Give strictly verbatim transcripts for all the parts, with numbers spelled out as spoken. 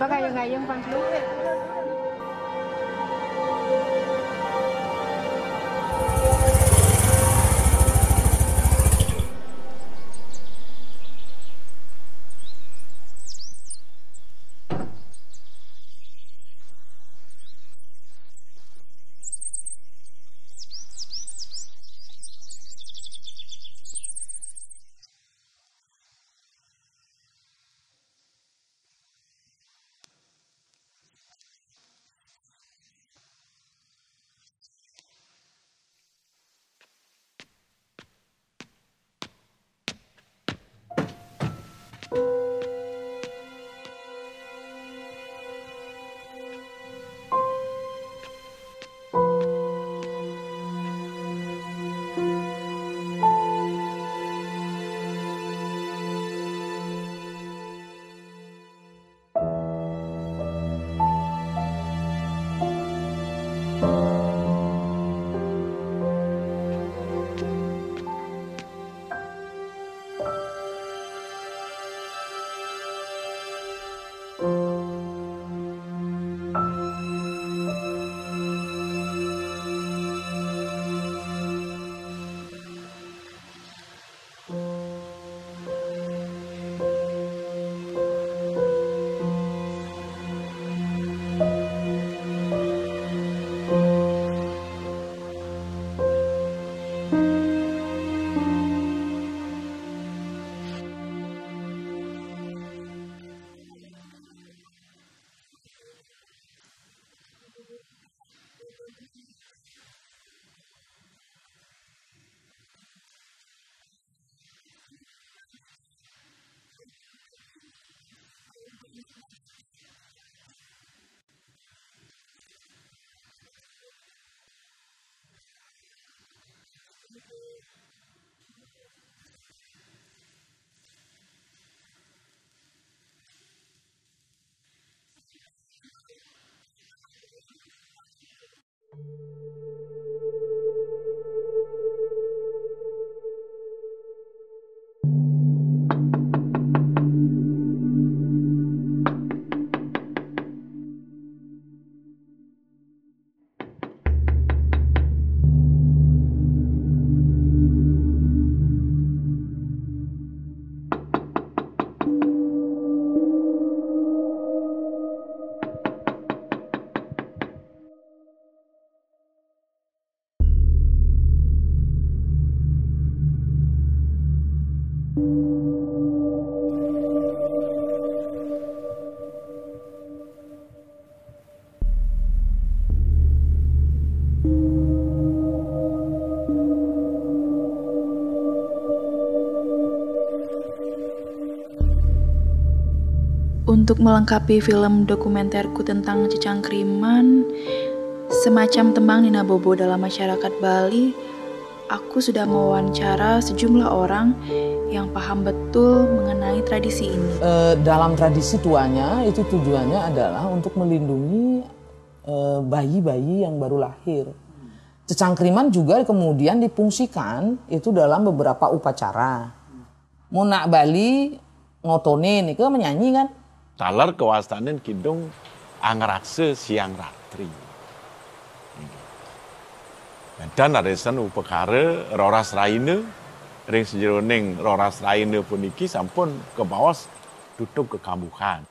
bagayong-gayong pang Untuk melengkapi film dokumenterku tentang Cecangkriman, semacam tembang Nina Bobo dalam masyarakat Bali, aku sudah mewawancara sejumlah orang yang paham betul mengenai tradisi ini. E, dalam tradisi tuanya, itu tujuannya adalah untuk melindungi bayi-bayi yang baru lahir. Cecangkriman juga kemudian difungsikan itu dalam beberapa upacara. Munak Bali ngotonin, itu menyanyi kan? Talar kewastanan kidung angrakse siang ratri. Dan aresan upakara roras raine, ring sejeroning roras raine puniki sampun ke bawah tutup ke kambuhan.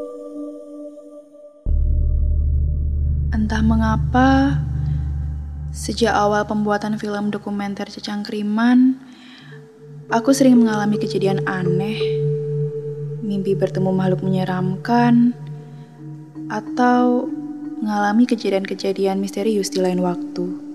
Entah mengapa, Sejak awal pembuatan film dokumenter Cecangkriman, aku sering mengalami kejadian aneh, mimpi bertemu makhluk menyeramkan, atau mengalami kejadian-kejadian misterius di lain waktu.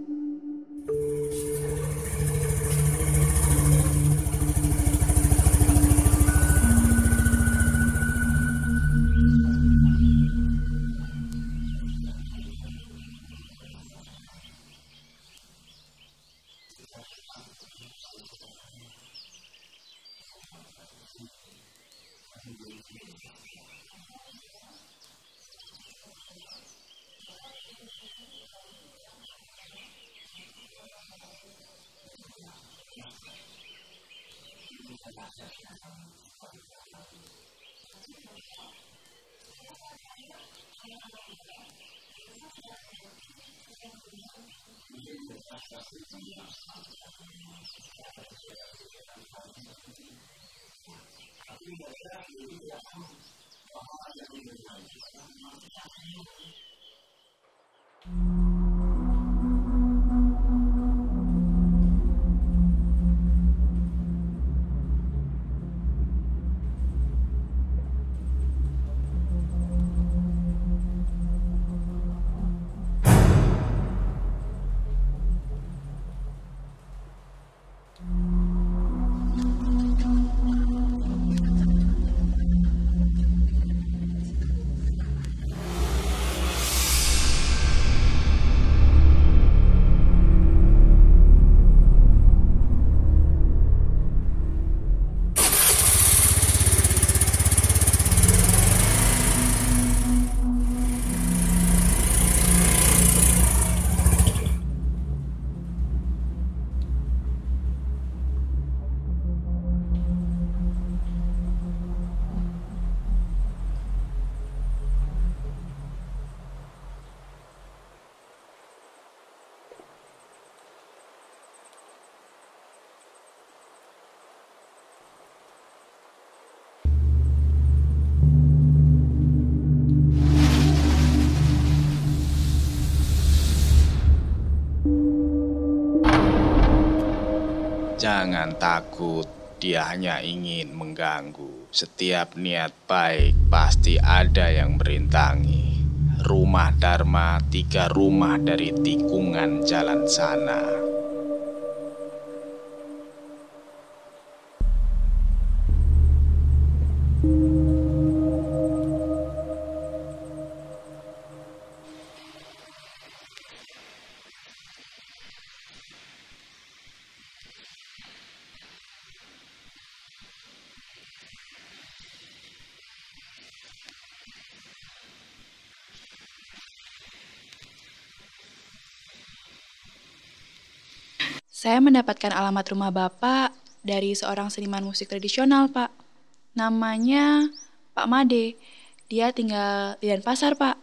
Jangan takut, dia hanya ingin mengganggu. Setiap niat baik pasti ada yang merintangi. Rumah Dharma, tiga rumah dari tikungan jalan sana. Saya mendapatkan alamat rumah Bapak dari seorang seniman musik tradisional, Pak. Namanya Pak Made. Dia tinggal di Denpasar, Pak.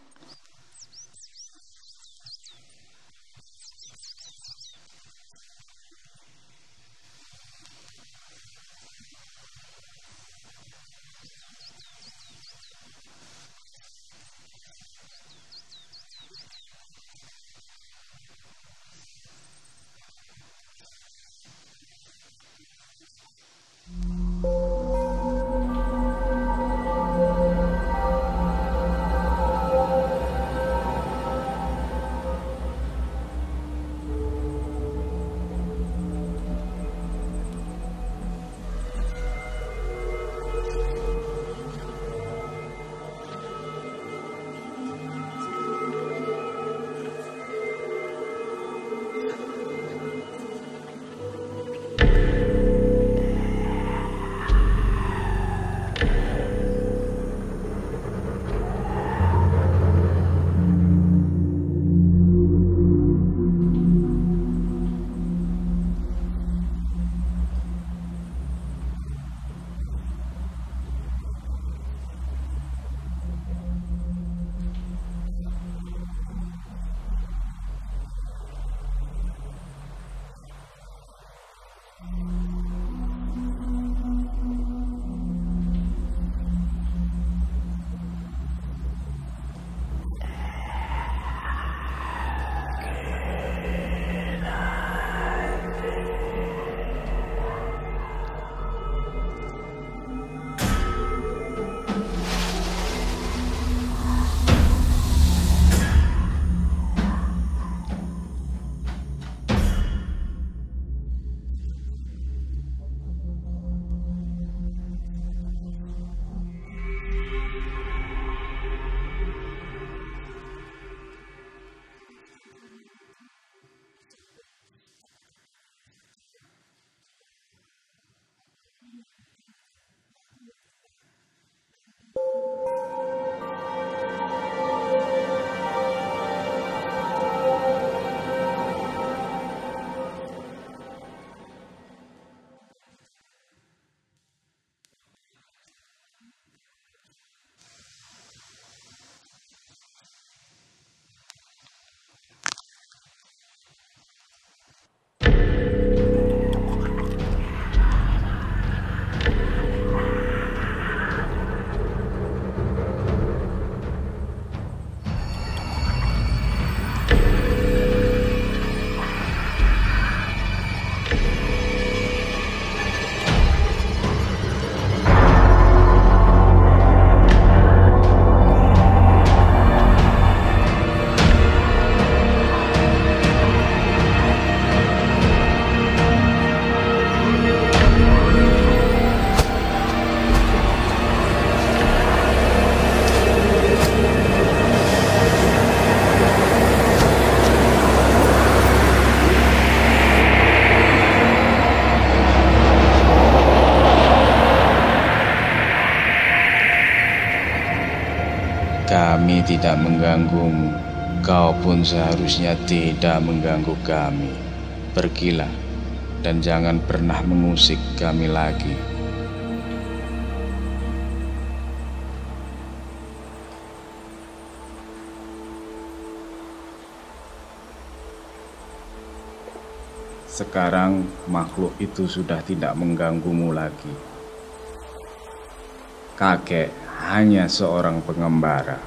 Kami tidak mengganggumu, kau pun seharusnya tidak mengganggu kami. Pergilah dan jangan pernah mengusik kami lagi. Sekarang makhluk itu sudah tidak mengganggumu lagi. Kakek hanya seorang pengembara.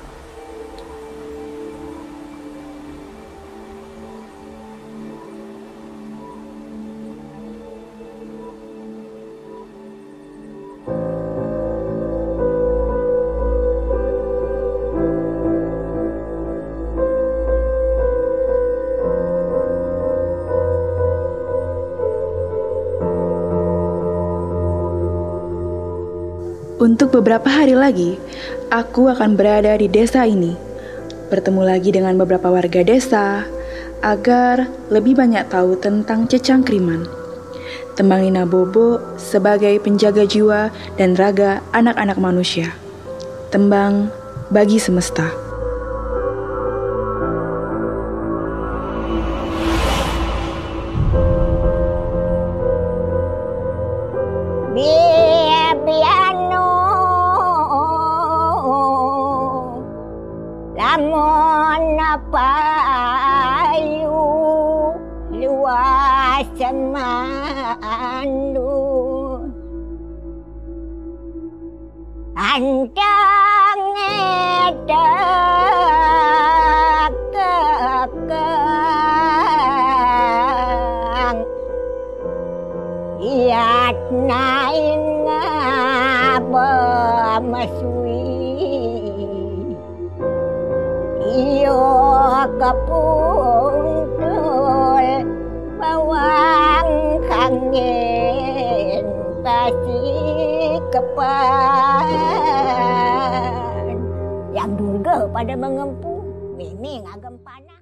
Untuk beberapa hari lagi, aku akan berada di desa ini, bertemu lagi dengan beberapa warga desa, agar lebih banyak tahu tentang Cecangkriman. Tembang Nina Bobo sebagai penjaga jiwa dan raga anak-anak manusia. Tembang bagi semesta. Lamun payu luas mandu antang edak kekang iat nain ngabamesui iyo kapuntul bawang kangen pasti kepan yang durga pada mengempu miming agam panah.